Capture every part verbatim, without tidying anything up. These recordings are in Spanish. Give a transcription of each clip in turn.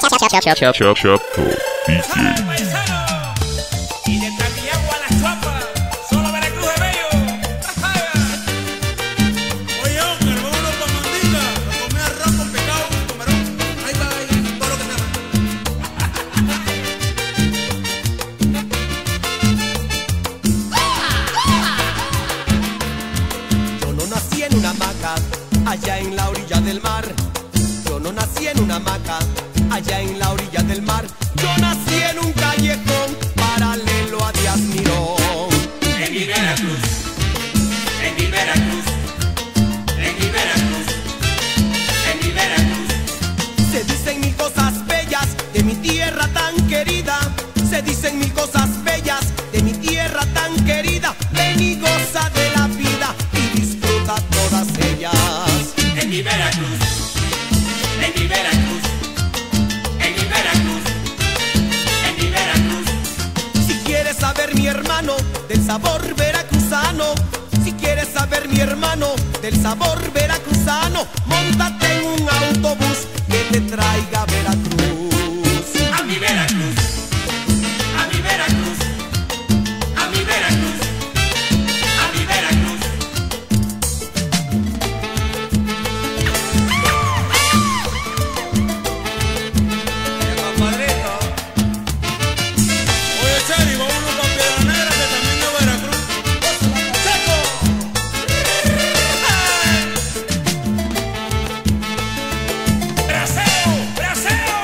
Chapo Chapo D J. Y de Tamiagua a las Chuapas, solo Veracruz es bello. Oye, Oscar, vámonos pa' Mandinga a comer arroz con pescado, camarón. Ahí va, ahí, todo lo que se Yo no nací en una hamaca allá en la orilla del mar. Yo no nací en una hamaca allá en la orilla del mar. Yo nací en un callejón paralelo a Díaz Mirón. En mi Veracruz, en mi Veracruz, en mi Veracruz, en mi Veracruz. Se dicen mil cosas bellas de mi tierra tan querida. Se dicen mil cosas bellas de mi tierra tan querida. Ven y goza de la vida y disfruta todas ellas. En mi Veracruz, en mi Veracruz, en mi Veracruz, en mi Veracruz. Si quieres saber, mi hermano, del sabor veracruzano, si quieres saber, mi hermano, del sabor veracruzano, móntate en un autobús que te traiga a Veracruz. A mi Veracruz, a mi Veracruz, a mi Veracruz, a mi Veracruz. Eh, compadrito. Oye, Chari, vámonos pa' Piedra Negra, que también es Veracruz. ¡Seco! ¡Braseo! ¡Braseo!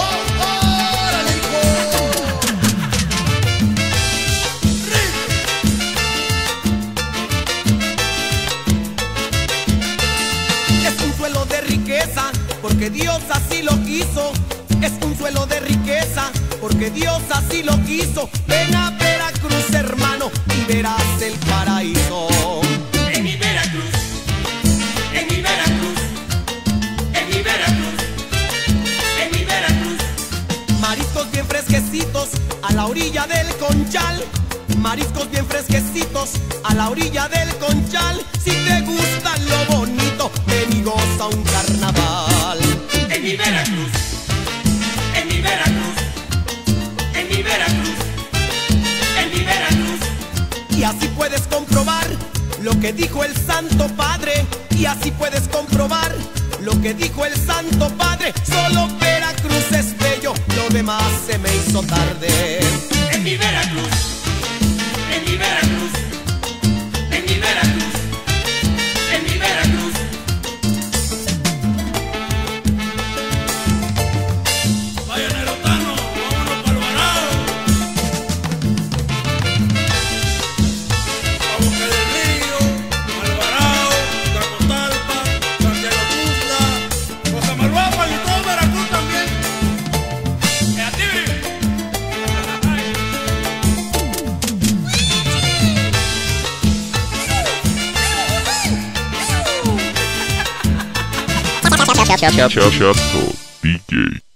Es un suelo de riqueza, porque Dios así lo quiso. Es un suelo de riqueza, porque Dios así lo quiso. Ven a Veracruz, hermano, y verás el paraíso. En mi Veracruz, en mi Veracruz, en mi Veracruz, en mi Veracruz. Mariscos bien fresquecitos a la orilla del Conchal. Mariscos bien fresquecitos a la orilla del Conchal. Si te gusta lo bonito, ven y goza un carnaval. En mi Veracruz, en mi Veracruz, en mi Veracruz, en mi Veracruz. Y así puedes comprobar lo que dijo el Santo Padre. Y así puedes comprobar lo que dijo el Santo Padre. Solo Veracruz es bello, lo demás se me hizo tarde. En mi Veracruz, en mi Veracruz, en mi Veracruz, en mi Veracruz. Vaya Nerotano, vámonos pa'l Varao. A Boca del Río, Alvarado, Tacotalpa, Santiago Tuzla, Cosamaloapan y todo Veracruz también. ¡Es a ti! Chapo Chapo D J.